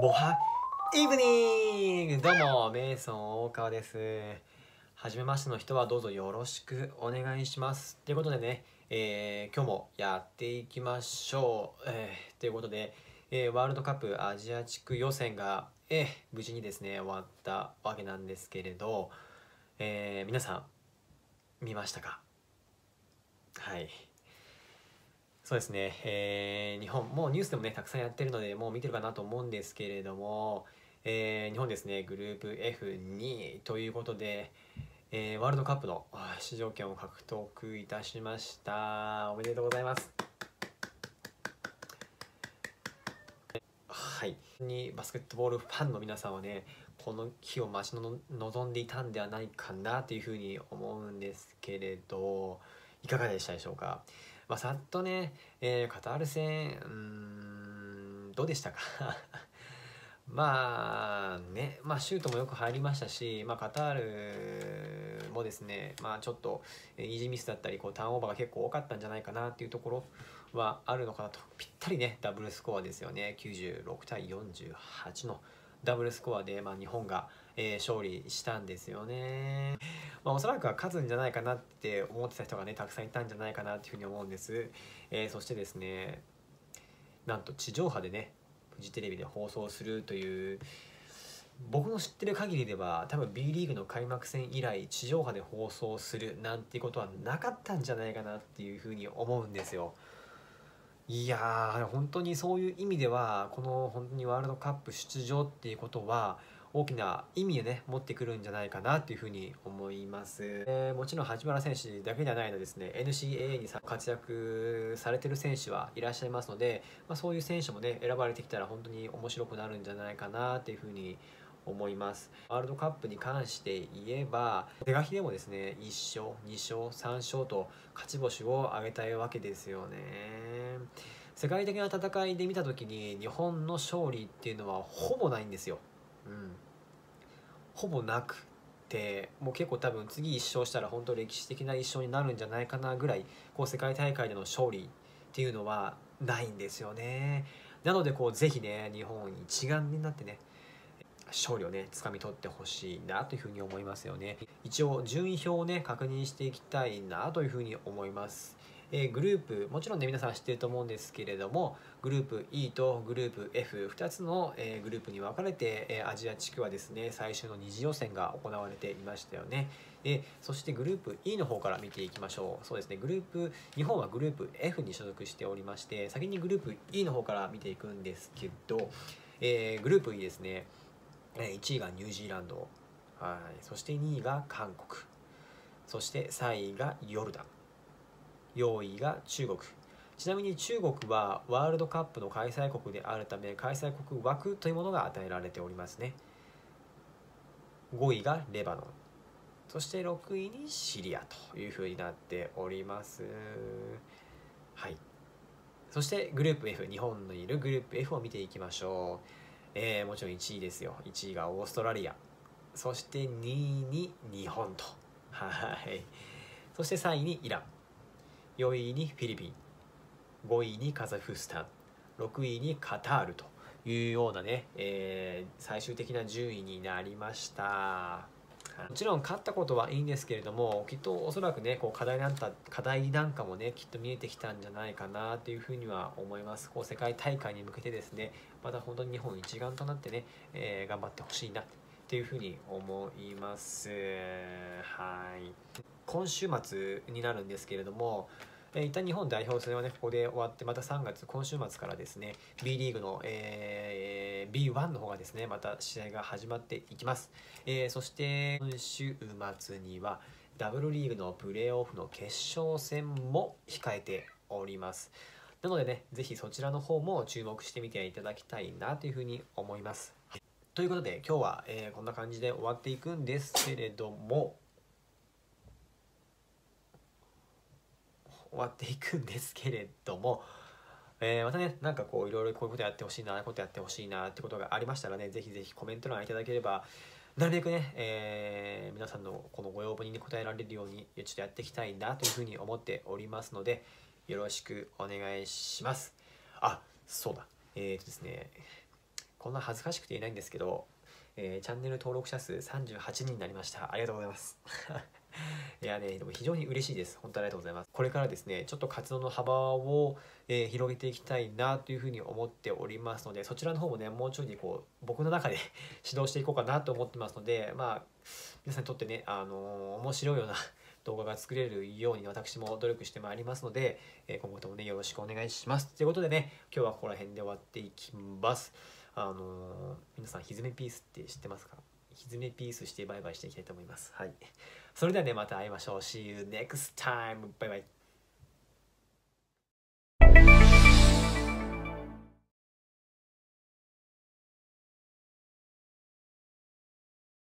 ボハイブニング、どうもメイソン大川です。初めましての人はどうぞよろしくお願いします。ということでね、今日もやっていきましょう。ということで、ワールドカップアジア地区予選が、無事にですね終わったわけなんですけれど、皆さん見ましたか？はい。そうですね、日本、もうニュースでもね、たくさんやってるので、もう見てるかなと思うんですけれども、日本ですね、グループ F2 位ということで、ワールドカップの出場権を獲得いたしました。おめでとうございます。はい。バスケットボールファンの皆さんはね、この日を待ち望んでいたんではないかなというふうに思うんですけれど、いかがでしたでしょうか。さっとね、カタール戦、どうでしたか？シュートもよく入りましたし、カタールもですね、ちょっとイージーミスだったりターンオーバーが結構多かったんじゃないかなっていうところはあるのかなと。ぴったりね、ダブルスコアですよね。96対48のダブルスコアで、日本が、勝利したんですよね。おそらくは勝つんじゃないかなって思ってた人がね、たくさんいたんじゃないかなっていうふうに思うんです。そしてですね、なんと地上波でね、フジテレビで放送するという、僕の知ってる限りでは多分 B リーグの開幕戦以来地上波で放送するなんていうことはなかったんじゃないかなっていうふうに思うんですよ。いやー、本当にそういう意味ではこの本当にワールドカップ出場っていうことは大きな意味をね持ってくるんじゃないかなっていうふうに思います。もちろん八村選手だけではないのですね、 NCAA に活躍されてる選手はいらっしゃいますので、そういう選手もね選ばれてきたら本当に面白くなるんじゃないかなっていうふうに思います。ワールドカップに関して言えば是が非でもですね1勝2勝3勝と勝ち星を挙げたいわけですよね。世界的な戦いで見た時に日本の勝利っていうのはほぼないんですよ。ほぼなくて、もう結構多分次1勝したら本当歴史的な1勝になるんじゃないかなぐらい世界大会での勝利っていうのはないんですよね。なのでぜひね日本一丸になってね勝利をね掴み取ってほしいなというふうに思いますよね。一応順位表をね確認していきたいなというふうに思います。グループもちろんね皆さん知ってると思うんですけれども、グループ E とグループ F2 つの、グループに分かれて、アジア地区はですね最終の二次予選が行われていましたよね。そしてグループ E の方から見ていきましょう。そうですね、日本はグループ F に所属しておりまして、先にグループ E の方から見ていくんですけど、グループ E ですね、1位がニュージーランド、はい、そして2位が韓国、そして3位がヨルダン、4位が中国。ちなみに中国はワールドカップの開催国であるため開催国枠というものが与えられておりますね。5位がレバノン、そして6位にシリアというふうになっております。はい。そしてグループ F、日本のいるグループ F を見ていきましょう。もちろん1位ですよ。1位がオーストラリア、そして2位に日本と、はい、そして3位にイラン、4位にフィリピン、5位にカザフスタン、6位にカタールというようなね、最終的な順位になりました。もちろん勝ったことはいいんですけれども、きっとおそらくね課題なんかもねきっと見えてきたんじゃないかなというふうには思います。世界大会に向けてですね、また本当に日本一丸となってね、頑張ってほしいなっていうふうに思います。はい。今週末になるんですけれども、一旦日本代表戦はねここで終わって、また3月今週末からですね B リーグの、B1 の方がですねまた試合が始まっていきます。そして今週末にはダブルリーグのプレーオフの決勝戦も控えております。なのでねぜひそちらの方も注目してみていただきたいなというふうに思います。ということで今日は、こんな感じで終わっていくんですけれども、またね、なんかいろいろこういうことやってほしいな、ああいうことやってほしいなってことがありましたらね、ぜひぜひコメント欄いただければ、なるべくね、皆さんのこのご要望に応えられるように、ちょっとやっていきたいなというふうに思っておりますので、よろしくお願いします。あ、そうだ。ですね、 こんな恥ずかしくて言えないんですけど、チャンネル登録者数38人になりました。ありがとうございますいやね、でも非常に嬉しいです。本当にありがとうございます。これからですね、ちょっと活動の幅を、広げていきたいなというふうに思っておりますので、そちらの方もね、もうちょいこう僕の中で指導していこうかなと思ってますので、まあ皆さんにとってね、面白いような動画が作れるように私も努力してまいりますので、今後ともね、よろしくお願いします。ということでね、今日はここら辺で終わっていきます。皆さん、ひずめピースって知ってますか？ひずめピースしてバイバイしていきたいと思います。はい。それではね、また会いましょう。See you next time. バイバイ。